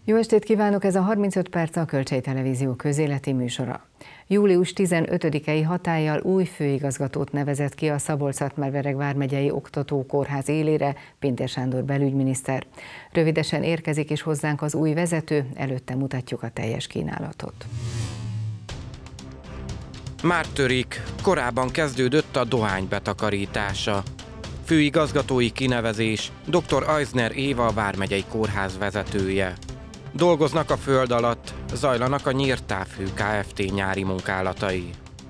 Jó estét kívánok! Ez a 35 perc a Kölcsey Televízió közéleti műsora. Július 15-i hatállyal új főigazgatót nevezett ki a Szabolcs-Szatmár-Bereg vármegyei oktatókórház élére Pintér Sándor belügyminiszter. Rövidesen érkezik is hozzánk az új vezető, előtte mutatjuk a teljes kínálatot. Már törik, korábban kezdődött a dohány betakarítása. Főigazgatói kinevezés, dr. Eisner Éva vármegyei kórház vezetője. Dolgoznak a föld alatt, zajlanak a Nyír-Távhő Kft. Nyári munkálatai.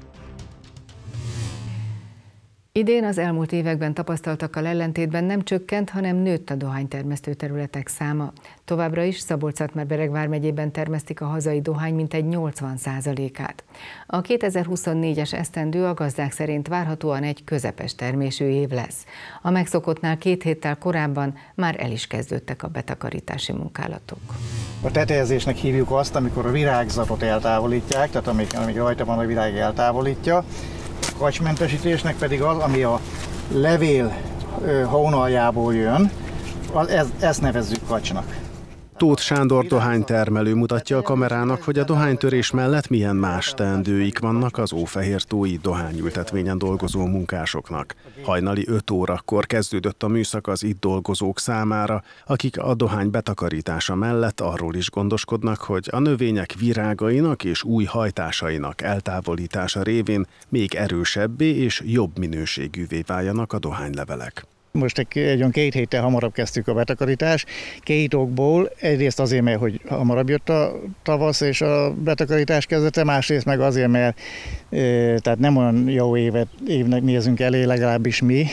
Idén az elmúlt években tapasztaltakkal ellentétben nem csökkent, hanem nőtt a dohánytermesztő területek száma. Továbbra is Szabolcs-Szatmár-Bereg vármegyében termesztik a hazai dohány mintegy 80%-át. A 2024-es esztendő a gazdák szerint várhatóan egy közepes termésű év lesz. A megszokottnál 2 héttel korábban már el is kezdődtek a betakarítási munkálatok. A tetejezésnek hívjuk azt, amikor a virágzatot eltávolítják, tehát amíg rajta van a virág eltávolítja. Kacsmentesítésnek pedig az, ami a levél hónaljából jön, ezt nevezzük kacsnak. Tóth Sándor dohánytermelő mutatja a kamerának, hogy a dohánytörés mellett milyen más teendőik vannak az ófehértói dohányültetvényen dolgozó munkásoknak. Hajnali 5 órakor kezdődött a műszak az itt dolgozók számára, akik a dohány betakarítása mellett arról is gondoskodnak, hogy a növények virágainak és új hajtásainak eltávolítása révén még erősebbé és jobb minőségűvé váljanak a dohánylevelek. Most egy olyan 2 héttel hamarabb kezdtük a betakarítást, 2 okból. Egyrészt azért, mert hogy hamarabb jött a tavasz és a betakarítás kezdete, másrészt meg azért, mert tehát nem olyan jó évnek nézünk elé, legalábbis mi,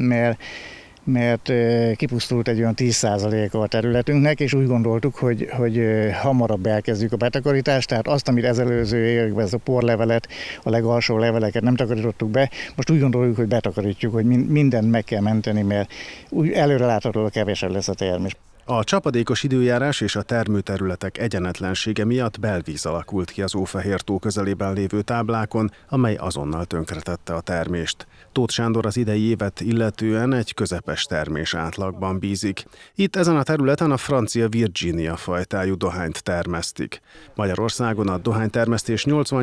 mert kipusztult egy olyan 10%-a a területünknek, és úgy gondoltuk, hogy hamarabb elkezdjük a betakarítást, tehát azt, amit ezelőző években, ez a porlevelet, a legalsó leveleket nem takarítottuk be, most úgy gondoljuk, hogy betakarítjuk, hogy mindent meg kell menteni, mert úgy előreláthatóan kevesebb lesz a termés. A csapadékos időjárás és a termőterületek egyenetlensége miatt belvíz alakult ki az Ófehértó közelében lévő táblákon, amely azonnal tönkretette a termést. Tóth Sándor az idei évet illetően egy közepes termés átlagban bízik. Itt ezen a területen a francia Virginia fajtájú dohányt termesztik. Magyarországon a dohánytermesztés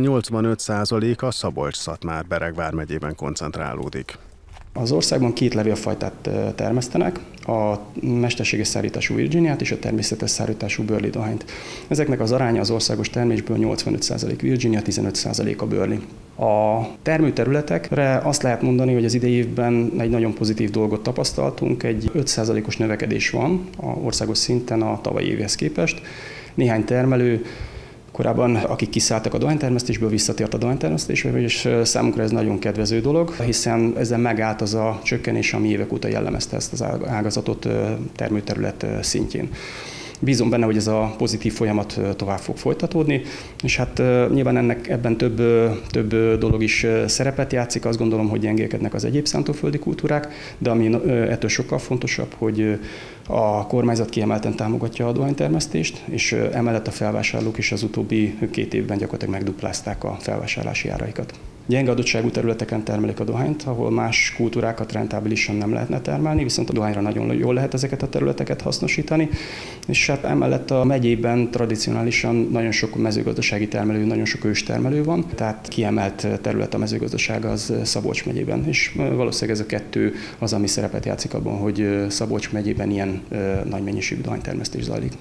80-85%-a Szabolcs-Szatmár-Bereg vármegyében koncentrálódik. Az országban 2 levélfajtát termesztenek, a mesterséges szárítású Virginiát és a természetes szárítású Burley dohányt. Ezeknek az aránya az országos termésből 85% Virginia, 15% a Burley. A termőterületekre azt lehet mondani, hogy az idei évben egy nagyon pozitív dolgot tapasztaltunk, egy 5%-os növekedés van az országos szinten a tavalyi évhez képest. Néhány termelő korábban, akik kiszálltak a dohánytermesztésből, visszatért a dohánytermesztésbe, és számunkra ez nagyon kedvező dolog, hiszen ezzel megállt az a csökkenés, ami évek óta jellemezte ezt az ágazatot termőterület szintjén. Bízom benne, hogy ez a pozitív folyamat tovább fog folytatódni, és hát nyilván ebben több dolog is szerepet játszik. Azt gondolom, hogy gyengélkednek az egyéb szántóföldi kultúrák, de ami ettől sokkal fontosabb, hogy a kormányzat kiemelten támogatja a dohánytermesztést, és emellett a felvásárlók is az utóbbi 2 évben gyakorlatilag megduplázták a felvásárlási áraikat. Gyenge adottságú területeken termelik a dohányt, ahol más kultúrákat rentábilisan nem lehetne termelni, viszont a dohányra nagyon jól lehet ezeket a területeket hasznosítani, és hát emellett a megyében tradicionálisan nagyon sok mezőgazdasági termelő, nagyon sok őstermelő van, tehát kiemelt terület a mezőgazdaság az Szabolcs megyében, és valószínűleg ez a 2 az, ami szerepet játszik abban, hogy Szabolcs megyében ilyen nagy mennyiségű dohánytermesztés zajlik.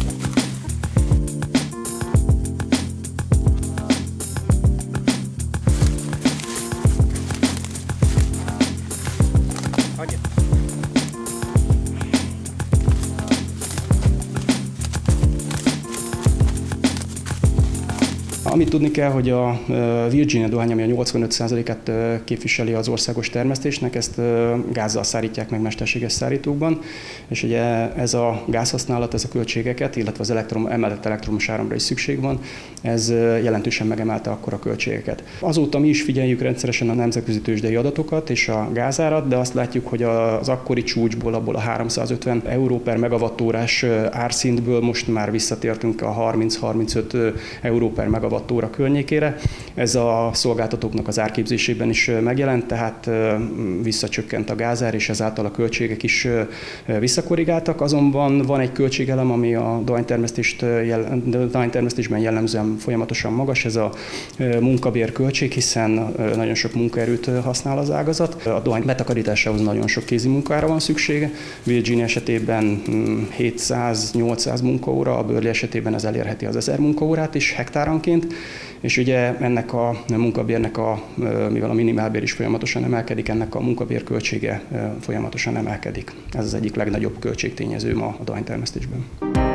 Amit tudni kell, hogy a Virginia dohány, ami a 85%-át képviseli az országos termesztésnek, ezt gázzal szárítják meg mesterséges szárítókban, és ugye ez a gázhasználat, ez a költségeket, illetve az emellett elektromos áramra is szükség van, ez jelentősen megemelte akkor a költségeket. Azóta mi is figyeljük rendszeresen a nemzetközi tőzsdei adatokat és a gázárat, de azt látjuk, hogy az akkori csúcsból, abból a 350 euró per megawattórás árszintből most már visszatértünk a 30-35 euró per megawattórás 6 óra környékére. Ez a szolgáltatóknak az árképzésében is megjelent, tehát visszacsökkent a gázár, és ezáltal a költségek is visszakorrigáltak. Azonban van egy költségelem, ami a dohánytermesztésben jellemzően folyamatosan magas, ez a munkabér költség, hiszen nagyon sok munkaerőt használ az ágazat. A dohány betakarításához nagyon sok kézi munkára van szüksége. Virginia esetében 700-800 munkaóra, a Burley esetében ez elérheti az 1000 munkaórát is hektáronként, és ugye ennek a munkabérnek, mivel a minimálbér is folyamatosan emelkedik, ennek a munkabér költsége folyamatosan emelkedik. Ez az egyik legnagyobb költségtényező ma a dohánytermesztésben.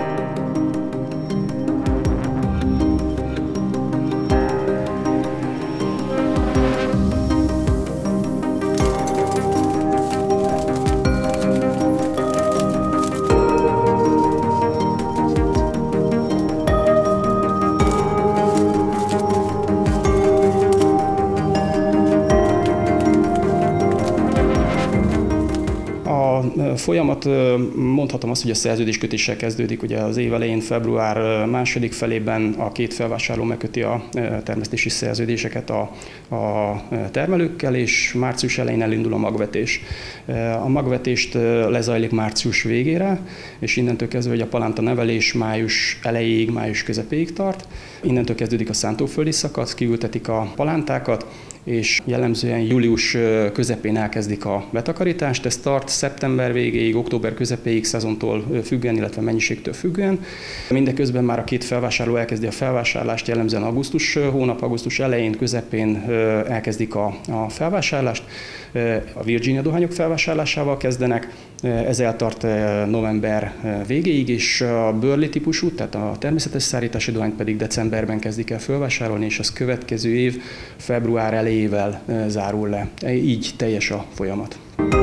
Folyamat, mondhatom azt, hogy a szerződéskötéssel kezdődik. Ugye az év elején, február második felében a két felvásárló megköti a termesztési szerződéseket a termelőkkel, és március elején elindul a magvetés. A magvetést lezajlik március végére, és innentől kezdve, hogy a palánta nevelés május elejéig, május közepéig tart. Innentől kezdődik a szántóföldi szakasz, kiültetik a palántákat, és jellemzően július közepén elkezdik a betakarítást. Ez tart szeptember végéig, október közepéig, szezontól függően, illetve mennyiségtől függően. Mindeközben már a két felvásárló elkezdi a felvásárlást, jellemzően augusztus elején, közepén elkezdik a felvásárlást. A Virginia dohányok felvásárlásával kezdenek, ez eltart november végéig, és a Burley típusú, tehát a természetes szárítási dohányt pedig decemberben kezdik el felvásárolni, és az következő év február elejével zárul le. Így teljes a folyamat.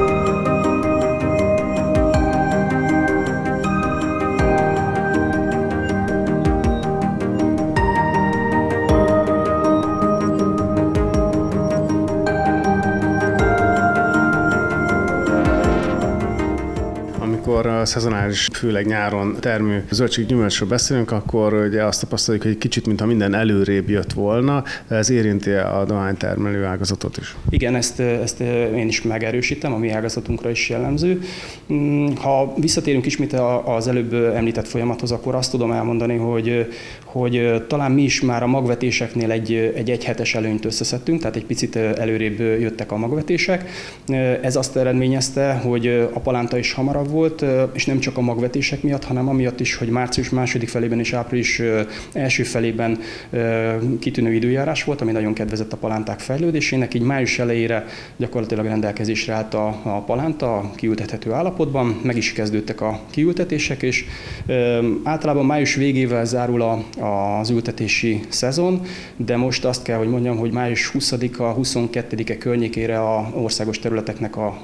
Amikor a szezonális, főleg nyáron termő zöldséggyümölcsről beszélünk, akkor ugye azt tapasztaljuk, hogy egy kicsit, mintha minden előrébb jött volna. Ez érinti a dohánytermelő ágazatot is? Igen, ezt én is megerősítem, a mi ágazatunkra is jellemző. Ha visszatérünk ismét az előbb említett folyamathoz, akkor azt tudom elmondani, hogy talán mi is már a magvetéseknél egy hetes előnyt összeszedtünk, tehát egy picit előrébb jöttek a magvetések. Ez azt eredményezte, hogy a palánta is hamarabb volt, és nem csak a magvetések miatt, hanem amiatt is, hogy március második felében és április első felében kitűnő időjárás volt, ami nagyon kedvezett a palánták fejlődésének, így május elejére gyakorlatilag rendelkezésre állt a palánta kiültethető állapotban, meg is kezdődtek a kiültetések, és általában május végével zárul az ültetési szezon, de most azt kell, hogy mondjam, hogy május 20-a, 22-e környékére az országos területeknek a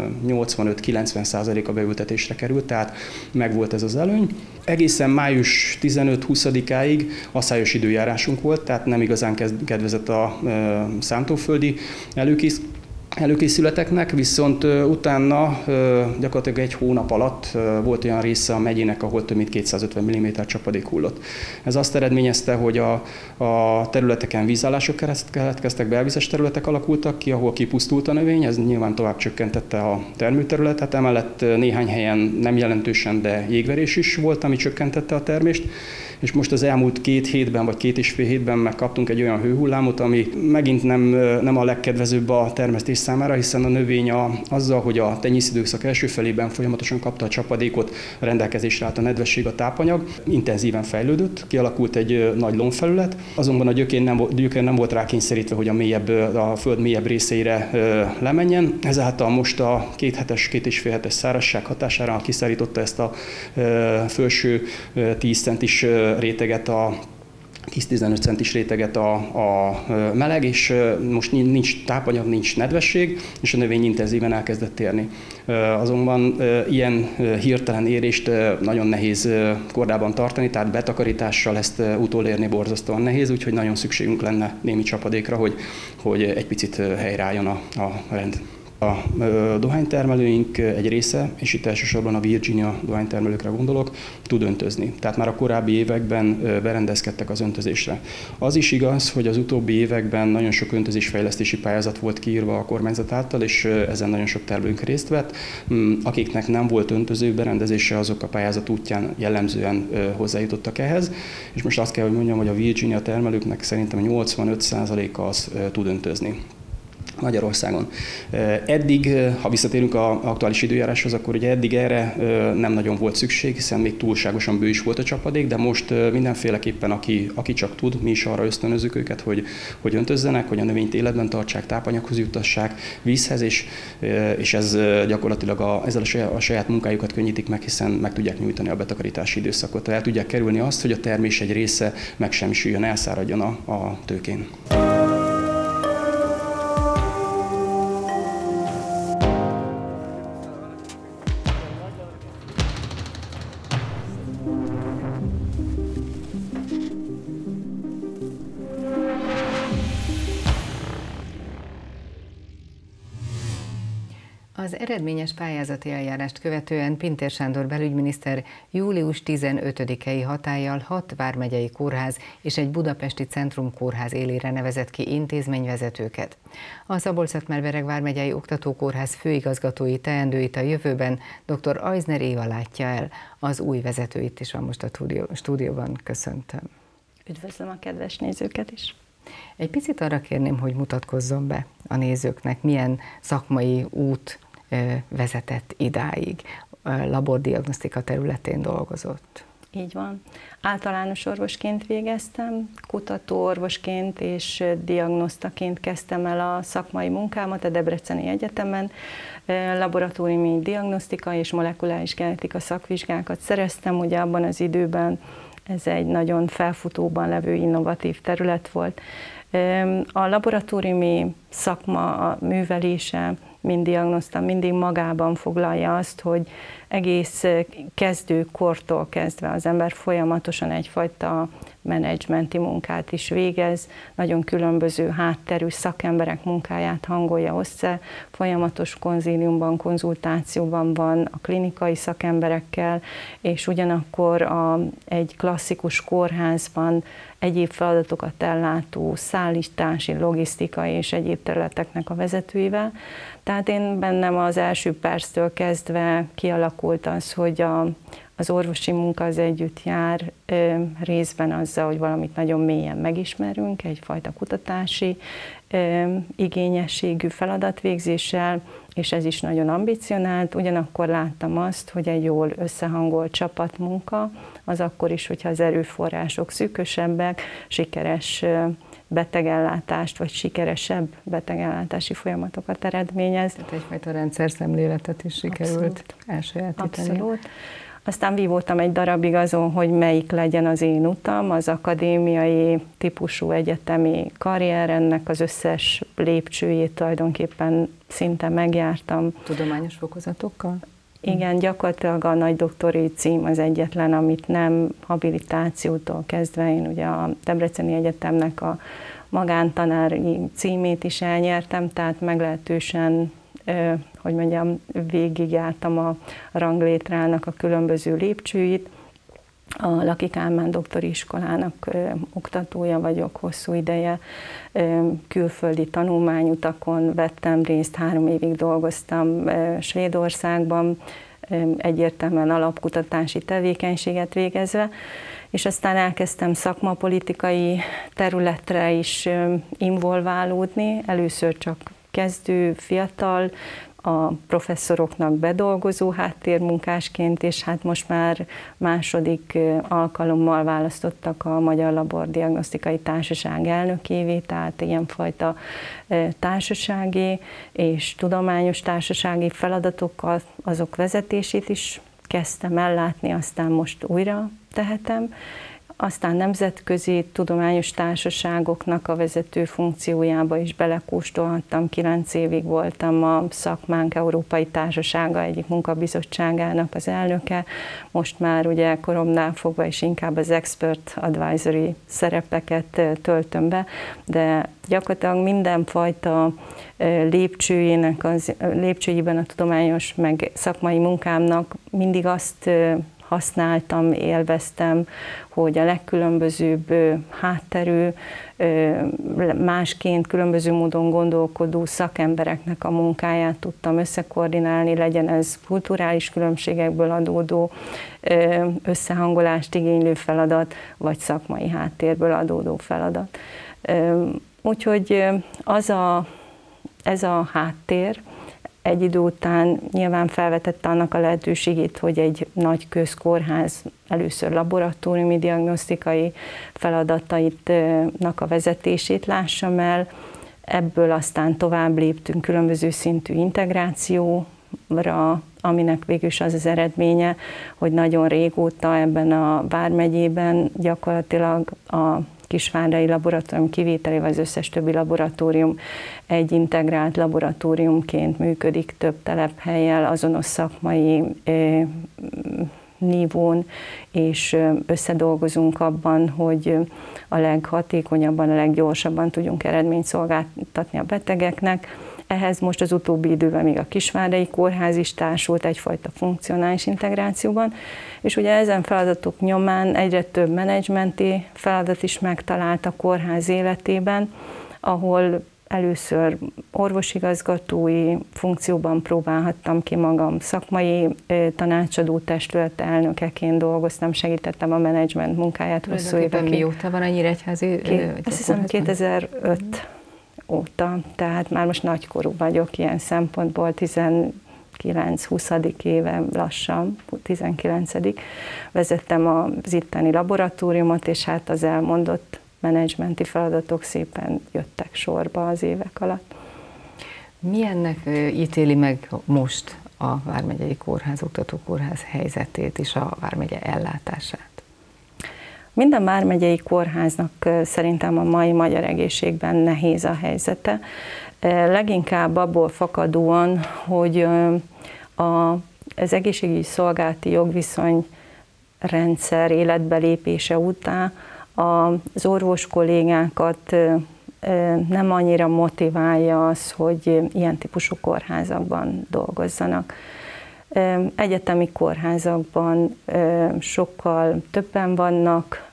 85-90%-a beültetésre került, tehát megvolt ez az előny. Egészen május 15-20-áig asszályos időjárásunk volt, tehát nem igazán kedvezett a szántóföldi előkészületeknek, viszont utána gyakorlatilag egy hónap alatt volt olyan része a megyének, ahol több mint 250 mm csapadék hullott. Ez azt eredményezte, hogy a területeken vízállások keletkeztek, belvizes területek alakultak ki, ahol kipusztult a növény, ez nyilván tovább csökkentette a termőterületet, emellett néhány helyen nem jelentősen, de jégverés is volt, ami csökkentette a termést. És most az elmúlt 2 hétben, vagy 2,5 hétben megkaptunk egy olyan hőhullámot, ami megint nem a legkedvezőbb a termesztés számára, hiszen a növény azzal, hogy a tenyészidőszak első felében folyamatosan kapta a csapadékot, rendelkezésre állt a nedvesség, a tápanyag, intenzíven fejlődött, kialakult egy nagy lombfelület, azonban a gyökér nem volt rákényszerítve, hogy a föld mélyebb részeire lemenjen, ezáltal most a 2,5 hetes szárazság hatására kiszárította ezt a felső 10 centis réteget, 10-15 centis réteget a meleg, és most nincs tápanyag, nincs nedvesség, és a növény intenzíven elkezdett érni. Azonban ilyen hirtelen érést nagyon nehéz kordában tartani, tehát betakarítással ezt utolérni borzasztóan nehéz, úgyhogy nagyon szükségünk lenne némi csapadékra, hogy egy picit helyreálljon a rend. A dohánytermelőink egy része, és itt elsősorban a Virginia dohánytermelőkre gondolok, tud öntözni. Tehát már a korábbi években berendezkedtek az öntözésre. Az is igaz, hogy az utóbbi években nagyon sok öntözésfejlesztési pályázat volt kiírva a kormányzat által, és ezen nagyon sok termelőnk részt vett. Akiknek nem volt öntöző berendezése, azok a pályázat útján jellemzően hozzájutottak ehhez. És most azt kell, hogy mondjam, hogy a Virginia termelőknek szerintem 85%-a az tud öntözni Magyarországon. Eddig, ha visszatérünk az aktuális időjáráshoz, akkor ugye eddig erre nem nagyon volt szükség, hiszen még túlságosan bő is volt a csapadék, de most mindenféleképpen, aki csak tud, mi is arra ösztönözzük őket, hogy öntözzenek, hogy a növényt életben tartsák, tápanyaghoz juttassák, vízhez, és ez gyakorlatilag ezzel a saját munkájukat könnyítik meg, hiszen meg tudják nyújtani a betakarítási időszakot. El tudják kerülni azt, hogy a termés egy része megsemmisüljön, elszáradjon a tőkén. Az eredményes pályázati eljárást követően Pintér Sándor belügyminiszter július 15-i hatállyal 6 vármegyei kórház és egy budapesti centrumkórház élére nevezett ki intézményvezetőket. A Szabolcs-Szatmár-Bereg vármegyei oktatókórház főigazgatói teendőit a jövőben dr. Eisner Éva látja el. Az új vezető itt is van most a stúdióban. Köszöntöm. Üdvözlöm a kedves nézőket is. Egy picit arra kérném, hogy mutatkozzon be a nézőknek, milyen szakmai út vezetett idáig. Labordiagnosztika területén dolgozott. Így van. Általános orvosként végeztem, kutatóorvosként és diagnosztaként kezdtem el a szakmai munkámat a Debreceni Egyetemen. Laboratóriumi diagnosztika és molekuláris genetika szakvizsgákat szereztem, ugye abban az időben ez egy nagyon felfutóban levő innovatív terület volt. A laboratóriumi szakma, a művelése, mint diagnoszta, mindig magában foglalja azt, hogy egész kezdőkortól kezdve az ember folyamatosan egyfajta menedzsmenti munkát is végez, nagyon különböző hátterű szakemberek munkáját hangolja össze, folyamatos konzíliumban, konzultációban van a klinikai szakemberekkel, és ugyanakkor egy klasszikus kórházban egyéb feladatokat ellátó szállítási, logisztikai és egyéb területeknek a vezetőivel. Tehát én bennem az első perctől kezdve kialakult az, hogy az orvosi munka az együtt jár részben azzal, hogy valamit nagyon mélyen megismerünk, egyfajta kutatási igényességű feladatvégzéssel, és ez is nagyon ambicionált. Ugyanakkor láttam azt, hogy egy jól összehangolt csapatmunka, az akkor is, hogyha az erőforrások szűkösebbek, sikeres betegellátást, vagy sikeresebb betegellátási folyamatokat eredményez. Tehát egyfajta rendszerszemléletet is sikerült elsajátítani. Abszolút. Aztán vívódtam egy darabig azon, hogy melyik legyen az én utam, az akadémiai típusú egyetemi karrier, ennek az összes lépcsőjét tulajdonképpen szinte megjártam. Tudományos fokozatokkal? Igen, gyakorlatilag a nagy doktori cím az egyetlen, amit nem habilitációtól kezdve, én ugye a Debreceni Egyetemnek a magántanári címét is elnyertem, tehát meglehetősen hogy mondjam, végigjártam a ranglétrának a különböző lépcsőit. A Laki Kálmán doktori iskolának oktatója vagyok hosszú ideje, külföldi tanulmányutakon vettem részt, 3 évig dolgoztam Svédországban, egyértelműen alapkutatási tevékenységet végezve, és aztán elkezdtem szakmapolitikai területre is involválódni, először csak kezdő, fiatal, a professzoroknak bedolgozó háttérmunkásként, és hát most már második alkalommal választottak a Magyar Labordiagnosztikai Társaság elnökévé, tehát ilyenfajta társasági és tudományos társasági feladatokkal azok vezetését is kezdtem ellátni, aztán most újra tehetem. aztán nemzetközi tudományos társaságoknak a vezető funkciójába is belekóstolhattam. 9 évig voltam a szakmánk Európai Társasága egyik munkabizottságának az elnöke. Most már ugye koromnál fogva is inkább az expert advisory szerepeket töltöm be, de gyakorlatilag mindenfajta lépcsőjében a tudományos meg szakmai munkámnak mindig azt használtam, élveztem, hogy a legkülönbözőbb hátterű, másként különböző módon gondolkodó szakembereknek a munkáját tudtam összekoordinálni, legyen ez kulturális különbségekből adódó összehangolást igénylő feladat, vagy szakmai háttérből adódó feladat. Úgyhogy ez a háttér egy idő után nyilván felvetette annak a lehetőségét, hogy egy nagy közkórház először laboratóriumi diagnosztikai feladaitnak a vezetését lássam el, ebből aztán tovább léptünk különböző szintű integrációra, aminek végül is az az eredménye, hogy nagyon régóta ebben a vármegyében gyakorlatilag a Kisvárdai laboratórium kivételével az összes többi laboratórium egy integrált laboratóriumként működik több telephellyel, azonos szakmai nívón, és összedolgozunk abban, hogy a leghatékonyabban, a leggyorsabban tudjunk eredményt szolgáltatni a betegeknek. Ehhez most az utóbbi időben még a Kisvárdai Kórház is társult egyfajta funkcionális integrációban, és ugye ezen feladatok nyomán egyre több menedzsmenti feladat is megtalált a kórház életében, ahol először orvosigazgatói funkcióban próbálhattam ki magam, szakmai tanácsadó testület elnökeként dolgoztam, segítettem a menedzsment munkáját hosszú évekig. Mióta van a Nyíregyházi? Azt hiszem 2005 óta, tehát már most nagykorú vagyok ilyen szempontból, 19-20. éve lassan, 19. vezettem az itteni laboratóriumot, és hát az elmondott menedzsmenti feladatok szépen jöttek sorba az évek alatt. Milyennek ítéli meg most a Vármegyei Kórház, Oktatókórház helyzetét és a vármegye ellátását? Minden vármegyei kórháznak szerintem a mai magyar egészségben nehéz a helyzete. Leginkább abból fakadóan, hogy az egészségügyi szolgálati jogviszony rendszer életbelépése után az orvos kollégákat nem annyira motiválja az, hogy ilyen típusú kórházakban dolgozzanak. Egyetemi kórházakban sokkal többen vannak,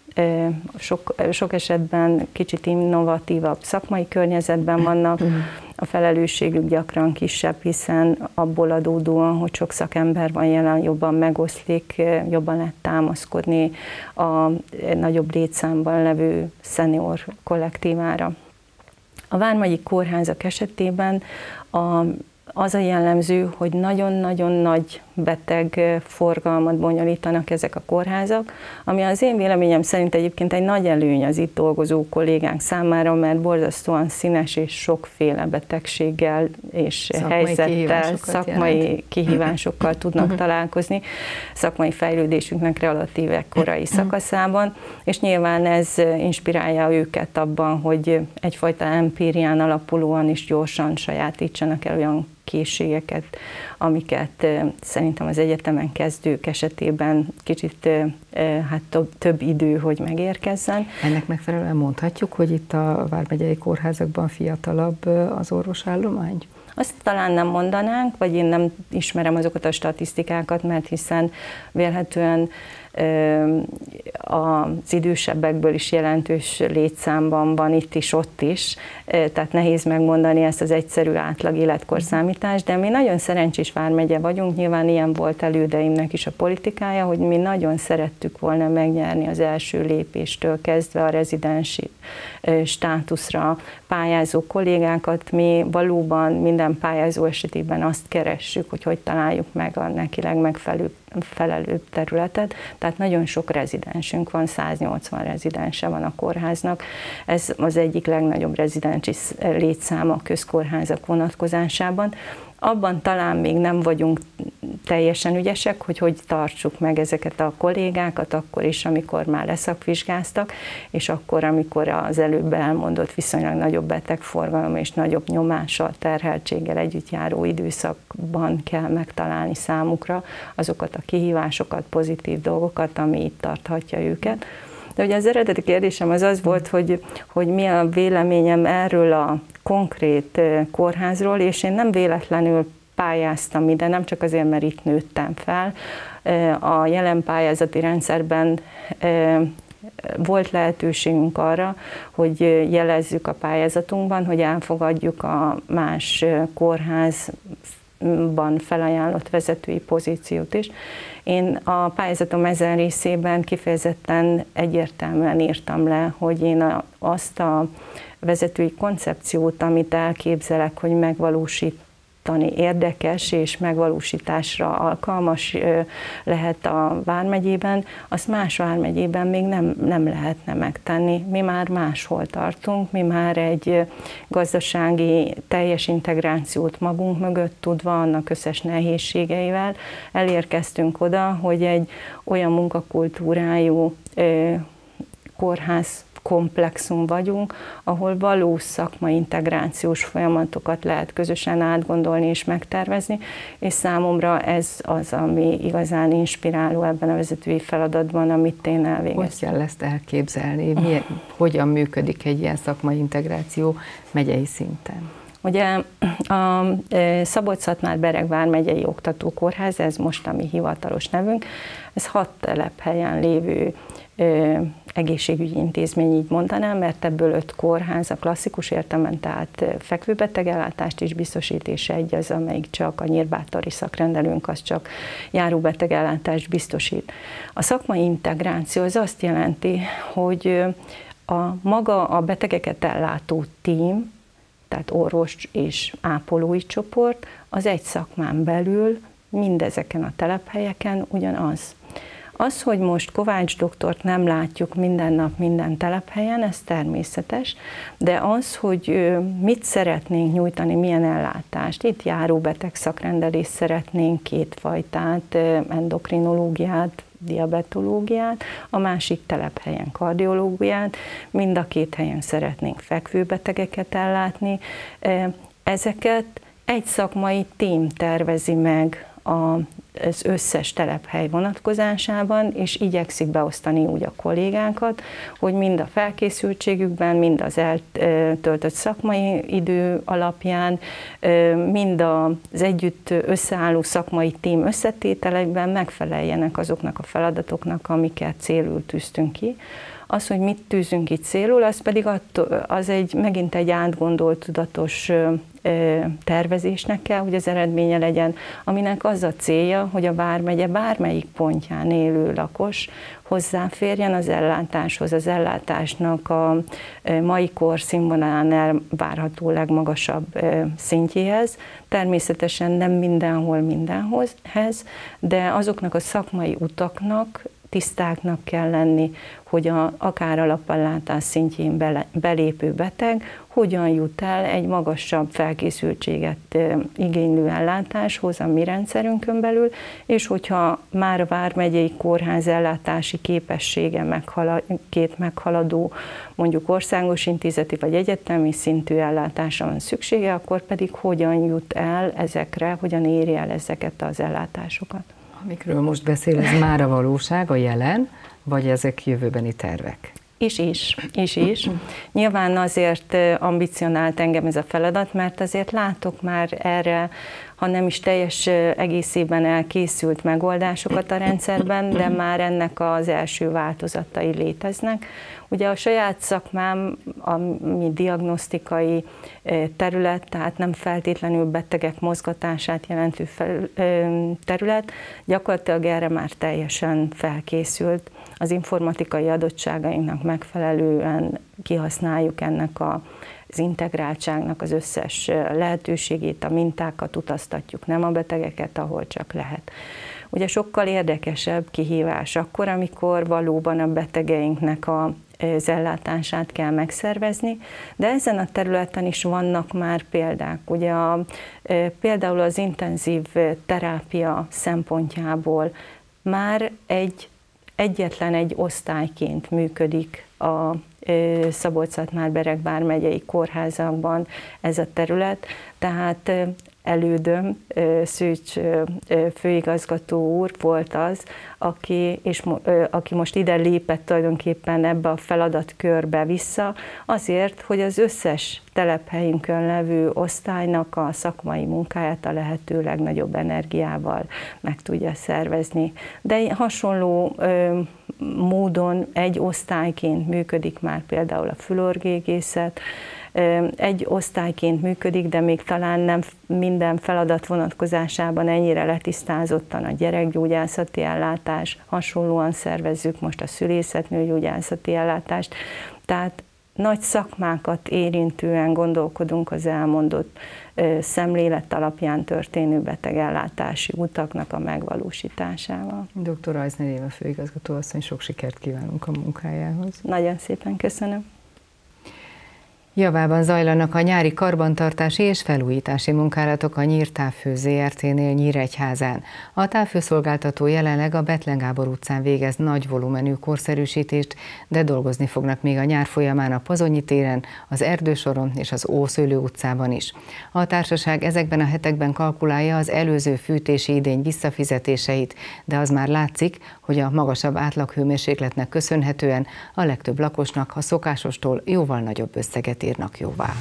sok esetben kicsit innovatívabb szakmai környezetben vannak, a felelősségük gyakran kisebb, hiszen abból adódóan, hogy sok szakember van jelen, jobban megoszlik, jobban lehet támaszkodni a nagyobb létszámban levő szenior kollektívára. A vármegyi kórházak esetében az a jellemző, hogy nagyon-nagyon nagy beteg forgalmat bonyolítanak ezek a kórházak, ami az én véleményem szerint egyébként egy nagy előny az itt dolgozó kollégánk számára, mert borzasztóan színes és sokféle betegséggel és helyzettel, szakmai kihívásokkal tudnak találkozni, szakmai fejlődésünknek relatíve korai szakaszában, és nyilván ez inspirálja őket abban, hogy egyfajta empírián alapulóan is gyorsan sajátítsanak el olyan készségeket, amiket szerintem az egyetemen kezdők esetében kicsit több idő, hogy megérkezzen. Ennek megfelelően mondhatjuk, hogy itt a vármegyei kórházakban fiatalabb az orvosállomány? Azt talán nem mondanánk, vagy én nem ismerem azokat a statisztikákat, mert hiszen vélhetően az idősebbekből is jelentős létszámban van itt is, ott is, tehát nehéz megmondani ezt az egyszerű átlag életkorszámítást, de mi nagyon szerencsés vármegye vagyunk, nyilván ilyen volt elődeimnek is a politikája, hogy mi nagyon szerettük volna megnyerni az első lépéstől kezdve a rezidensi státuszra pályázó kollégákat. Mi valóban minden pályázó esetében azt keressük, hogy találjuk meg a neki legmegfelelőbb területet, tehát nagyon sok rezidensünk van, 180 rezidense van a kórháznak. Ez az egyik legnagyobb rezidensi létszám a közkórházak vonatkozásában. Abban talán még nem vagyunk teljesen ügyesek, hogy tartsuk meg ezeket a kollégákat akkor is, amikor már leszakvizsgáztak, és akkor, amikor az előbb elmondott viszonylag nagyobb betegforgalom és nagyobb nyomással, terheltséggel együtt járó időszakban kell megtalálni számukra azokat a kihívásokat, pozitív dolgokat, ami itt tarthatja őket. De ugye az eredeti kérdésem az volt, hogy mi a véleményem erről a konkrét kórházról, és én nem véletlenül pályáztam ide, nem csak azért, mert itt nőttem fel. A jelen pályázati rendszerben volt lehetőségünk arra, hogy jelezzük a pályázatunkban, hogy elfogadjuk a más kórházban felajánlott vezetői pozíciót is. Én a pályázatom ezen részében kifejezetten egyértelműen írtam le, hogy én azt a vezetői koncepciót, amit elképzelek, hogy megvalósítani érdekes és megvalósításra alkalmas lehet a vármegyében, azt más vármegyében még nem lehetne megtenni. Mi már máshol tartunk, mi már egy gazdasági teljes integrációt magunk mögött tudva, annak összes nehézségeivel elérkeztünk oda, hogy egy olyan munkakultúrájú kórház komplexum vagyunk, ahol valós szakmai integrációs folyamatokat lehet közösen átgondolni és megtervezni, és számomra ez az, ami igazán inspiráló ebben a vezetői feladatban, amit én elvégeztem. Hogy kell ezt elképzelni? Hogyan működik egy ilyen szakmai integráció megyei szinten? Ugye a Szabolcs-Szatmár-Bereg vármegyei oktatókórház, ez most a mi hivatalos nevünk, ez 6 telephelyen lévő egészségügyi intézmény, így mondanám, mert ebből 5 kórház a klasszikus értelemben, tehát fekvőbetegellátást is biztosít, és egy az, amelyik csak a nyírbátori szakrendelőnk, az csak járóbetegellátást biztosít. A szakmai integráció az azt jelenti, hogy maga a betegeket ellátó tím, tehát orvos és ápolói csoport, az egy szakmán belül mindezeken a telephelyeken ugyanaz. Az, hogy most Kovács doktort nem látjuk minden nap, minden telephelyen, ez természetes, de az, hogy mit szeretnénk nyújtani, milyen ellátást, itt járóbeteg szakrendelést szeretnénk, 2 fajtát, endokrinológiát, diabetológiát, a másik telephelyen kardiológiát, mind a 2 helyen szeretnénk fekvőbetegeket ellátni. Ezeket egy szakmai tím tervezi meg az összes telephely vonatkozásában, és igyekszik beosztani úgy a kollégákat, hogy mind a felkészültségükben, mind az eltöltött szakmai idő alapján, mind az együtt összeálló szakmai tím összetételekben megfeleljenek azoknak a feladatoknak, amiket célul tűztünk ki. Az, hogy mit tűzünk itt célul, az pedig megint egy átgondolt, tudatos tervezésnek kell, hogy az eredménye legyen, aminek az a célja, hogy a vármegye bármelyik pontján élő lakos hozzáférjen az ellátáshoz, az ellátásnak a mai korszínvonalán elvárható legmagasabb szintjéhez. Természetesen nem mindenhol mindenhoz, de azoknak a szakmai utaknak tisztáknak kell lenni, hogy akár alapellátás szintjén belépő beteg hogyan jut el egy magasabb felkészültséget igénylő ellátáshoz a mi rendszerünkön belül, és hogyha már a vármegyei kórház ellátási képessége meghaladó, mondjuk országos intézeti vagy egyetemi szintű ellátásra van szüksége, akkor pedig hogyan jut el ezekre, hogyan éri el ezeket az ellátásokat. Amikről most beszél, ez már a valóság, a jelen, vagy ezek jövőbeni tervek? Is. Nyilván azért ambicionált engem ez a feladat, mert azért látok már erre, ha nem is teljes egészében elkészült megoldásokat a rendszerben, de már ennek az első változatai léteznek. Ugye a saját szakmám, ami diagnosztikai terület, tehát nem feltétlenül betegek mozgatását jelentő terület, gyakorlatilag erre már teljesen felkészült. Az informatikai adottságainknak megfelelően kihasználjuk ennek az integráltságnak az összes lehetőségét, a mintákat utaztatjuk, nem a betegeket, ahol csak lehet. Ugye sokkal érdekesebb kihívás akkor, amikor valóban a betegeinknek a az ellátását kell megszervezni, de ezen a területen is vannak már példák. Ugye például az intenzív terápia szempontjából már egyetlen egy osztályként működik a Szabolcs-Szatmár-Bereg vármegyei kórházakban ez a terület, tehát elődöm, Szűcs főigazgató úr volt az, aki most ide lépett tulajdonképpen ebbe a feladatkörbe vissza, azért, hogy az összes telephelyünkön levő osztálynak a szakmai munkáját a lehető legnagyobb energiával meg tudja szervezni. De hasonló módon egy osztályként működik már például a fülorgégészet, egy osztályként működik, de még talán nem minden feladat vonatkozásában ennyire letisztázottan a gyerekgyógyászati ellátás, hasonlóan szervezzük most a szülészetnőgyógyászati ellátást, tehát nagy szakmákat érintően gondolkodunk az elmondott szemlélet alapján történő betegellátási utaknak a megvalósításával. Dr. Ajzner Éva főigazgató asszony, sok sikert kívánunk a munkájához. Nagyon szépen köszönöm. Javában zajlanak a nyári karbantartási és felújítási munkálatok a Nyír Távfő Zrt-nél Nyíregyházán. A távfőszolgáltató jelenleg a Bethlen Gábor utcán végez nagy volumenű korszerűsítést, de dolgozni fognak még a nyár folyamán a Pozsonyi téren, az Erdősoron és az Ószőlő utcában is. A társaság ezekben a hetekben kalkulálja az előző fűtési idény visszafizetéseit, de az már látszik, hogy a magasabb átlaghőmérsékletnek köszönhetően a legtöbb lakosnak a szokásostól jóval nagyobb összeget írnak jóvá.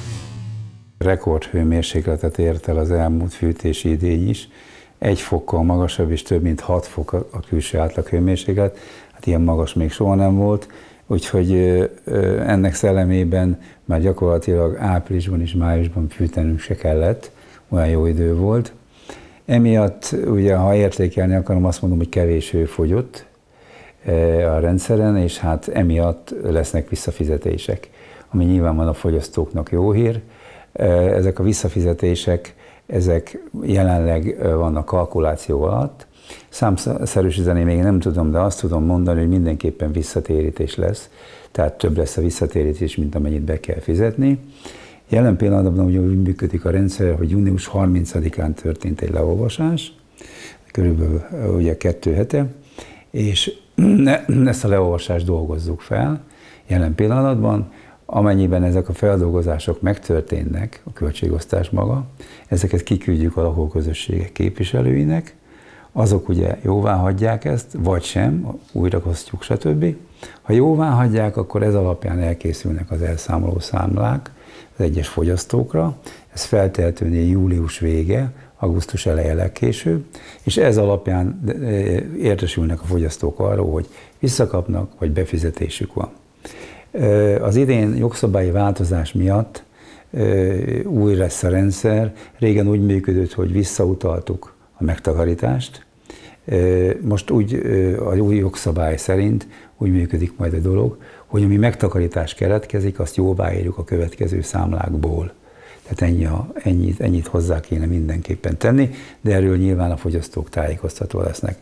Rekordhőmérsékletet ért el az elmúlt fűtési idény is. 1 fokkal magasabb és több mint 6 fok a külső átlaghőmérséklet. Hát ilyen magas még soha nem volt, úgyhogy ennek szellemében már gyakorlatilag áprilisban és májusban fűtenünk se kellett, olyan jó idő volt. Emiatt ugye, ha értékelni akarom, azt mondom, hogy kevés hő fogyott a rendszeren, és hát emiatt lesznek visszafizetések, ami nyilván van a fogyasztóknak jó hír. Ezek a visszafizetések, ezek jelenleg vannak kalkuláció alatt. Számszerűsíteni még nem tudom, de azt tudom mondani, hogy mindenképpen visszatérítés lesz, tehát több lesz a visszatérítés, mint amennyit be kell fizetni. Jelen pillanatban ugye úgy működik a rendszer, hogy június 30-án történt egy leolvasás, körülbelül ugye 2 hete, és ezt a leolvasást dolgozzuk fel jelen pillanatban. Amennyiben ezek a feldolgozások megtörténnek, a költségosztás maga, ezeket kiküldjük a lakóközösségek képviselőinek, azok ugye jóvá hagyják ezt, vagy sem, újraosztjuk, stb. Ha jóvá hagyják, akkor ez alapján elkészülnek az elszámoló számlák az egyes fogyasztókra. Ez feltehetően július vége, augusztus eleje legkésőbb, és ez alapján értesülnek a fogyasztók arról, hogy visszakapnak, vagy befizetésük van. Az idén jogszabályi változás miatt új lesz a rendszer. Régen úgy működött, hogy visszautaltuk a megtakarítást. Most úgy az új jogszabály szerint úgy működik majd a dolog, hogy ami megtakarítás keletkezik, azt jóváírjuk a következő számlákból. Tehát ennyit hozzá kéne mindenképpen tenni, de erről nyilván a fogyasztók tájékoztatva lesznek.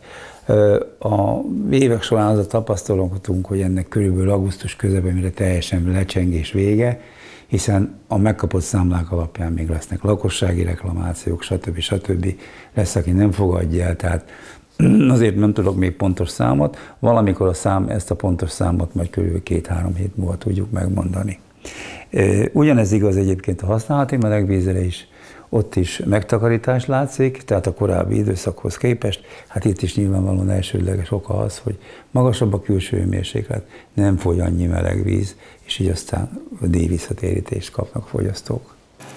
A évek során az a tapasztalatunk, hogy ennek körülbelül augusztus közepén, mire teljesen lecsengés vége, hiszen a megkapott számlák alapján még lesznek lakossági reklamációk, stb. Lesz, aki nem fogadja el, tehát azért nem tudok még pontos számot, valamikor ezt a pontos számot majd körülbelül 2-3 hét múlva tudjuk megmondani. Ugyanez igaz egyébként a használati melegvízre is, ott is megtakarítás látszik, tehát a korábbi időszakhoz képest, hát itt is nyilvánvalóan elsődleges oka az, hogy magasabb a külső hőmérséklet, nem fogy annyi meleg víz, és így aztán a díjvisszatérítést kapnak a fogyasztók.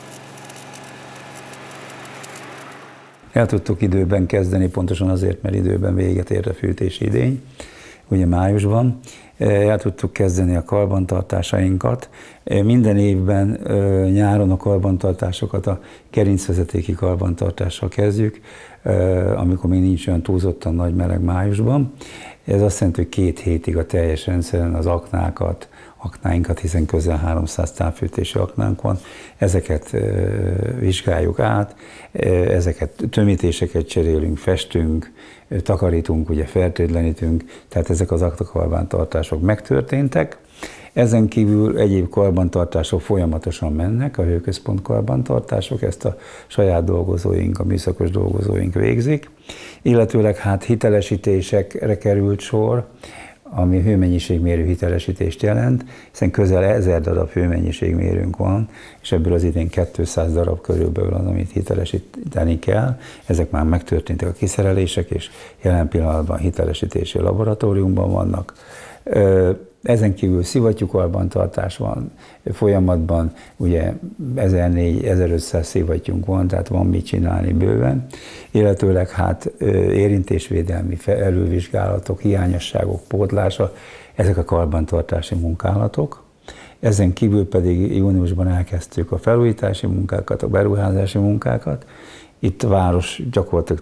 El tudtuk időben kezdeni, pontosan azért, mert időben véget ért a fűtési idény, ugye májusban. El tudtuk kezdeni a karbantartásainkat. Minden évben nyáron a karbantartásokat a gerincvezetéki karbantartással kezdjük, amikor még nincs olyan túlzottan nagy meleg májusban. Ez azt jelenti, hogy 2 hétig a teljes rendszeren az aknáinkat, hiszen közel 300 távfűtési aknánk van, ezeket vizsgáljuk át, ezeket tömítéseket cserélünk, festünk, takarítunk, ugye fertőtlenítünk, tehát ezek az aknakarbantartások megtörténtek. Ezen kívül egyéb karbantartások folyamatosan mennek, a hőközpont karbantartások, ezt a saját dolgozóink, a műszakos dolgozóink végzik, illetőleg hát hitelesítésekre került sor, ami hőmennyiségmérő hitelesítést jelent, hiszen közel 1000 darab hőmennyiségmérőnk van, és ebből az idén 200 darab körülbelül az, amit hitelesíteni kell. Ezek már megtörténtek a kiszerelések, és jelen pillanatban hitelesítési laboratóriumban vannak. Ezen kívül szivattyúkarbantartás van folyamatban, ugye 1400-1500 szivattyúnk van, tehát van mit csinálni bőven, illetőleg hát érintésvédelmi felülvizsgálatok, hiányosságok pótlása, ezek a karbantartási munkálatok. Ezen kívül pedig júniusban elkezdtük a felújítási munkákat, a beruházási munkákat. Itt a város gyakorlatilag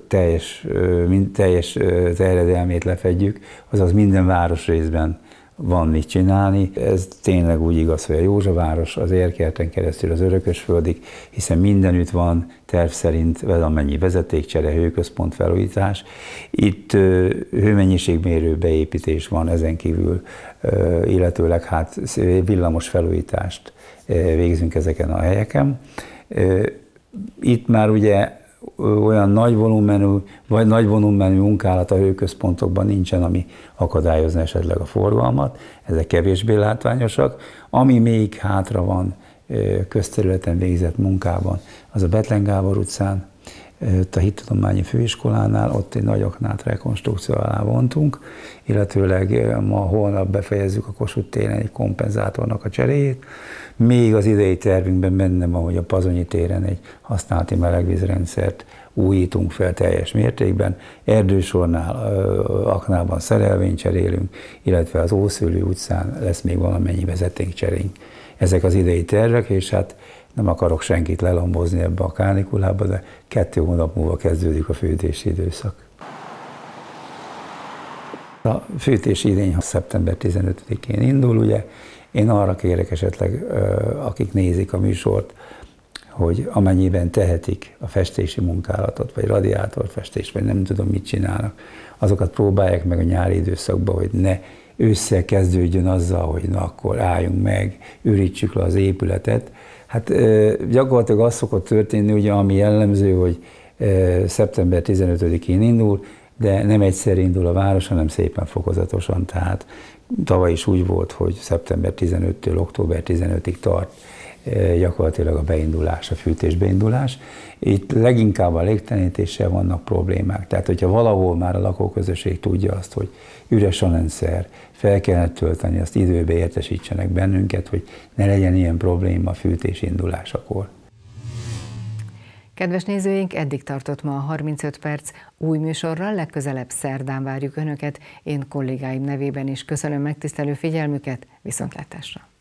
teljes terjedelmét lefedjük, azaz minden városrészben van mit csinálni. Ez tényleg úgy igaz, hogy a Józsaváros, az Érkerten keresztül az Örökösföldig, hiszen mindenütt van terv szerint valamennyi vezetékcsere, hőközpont felújítás. Itt hőmennyiségmérő beépítés van ezen kívül, illetőleg hát villamos felújítást végzünk ezeken a helyeken. Itt már ugye olyan nagy volumenű munkálat a hőközpontokban nincsen, ami akadályozna esetleg a forgalmat, ezek kevésbé látványosak. Ami még hátra van közterületen végzett munkában, az a Bethlen Gábor utcán, ott a Hittudományi Főiskolánál, ott egy nagy aknát rekonstrukció alá vontunk, illetőleg holnap befejezzük a Kossuth téren egy kompenzátornak a cseréjét. Még az idei tervünkben benne van, hogy a Pazonyi téren egy használati melegvízrendszert újítunk fel teljes mértékben. Erdősornál, Aknában szerelvényt cserélünk, illetve az Ószőlő utcán lesz még valamennyi vezetékcserénk. Ezek az idei tervek, és hát nem akarok senkit lelombozni ebbe a kánikulába, de 2 hónap múlva kezdődik a fűtési időszak. A fűtési idény szeptember 15-én indul, ugye. Én arra kérek esetleg, akik nézik a műsort, hogy amennyiben tehetik a festési munkálatot, vagy radiátorfestést, vagy nem tudom mit csinálnak, azokat próbálják meg a nyári időszakban, hogy ne ősszel kezdődjön azzal, hogy na akkor álljunk meg, ürítsük le az épületet. Hát gyakorlatilag az szokott történni, ugye, ami jellemző, hogy szeptember 15-én indul, de nem egyszer indul a város, hanem szépen fokozatosan. Tehát tavaly is úgy volt, hogy szeptember 15-től október 15-ig tart gyakorlatilag a beindulás, a fűtésbeindulás. Itt leginkább a légtelenítéssel vannak problémák. Tehát, hogyha valahol már a lakóközösség tudja azt, hogy üres a rendszer, fel kellene tölteni, azt időbe értesítsenek bennünket, hogy ne legyen ilyen probléma a fűtés indulásakor. Kedves nézőink, eddig tartott ma a 35 perc. Új műsorral legközelebb szerdán várjuk Önöket. Én kollégáim nevében is köszönöm megtisztelő figyelmüket, viszontlátásra!